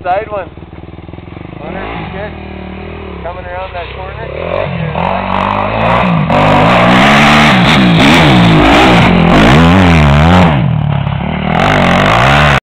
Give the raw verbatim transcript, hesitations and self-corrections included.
Side one. Hunter, you good? Coming around that corner.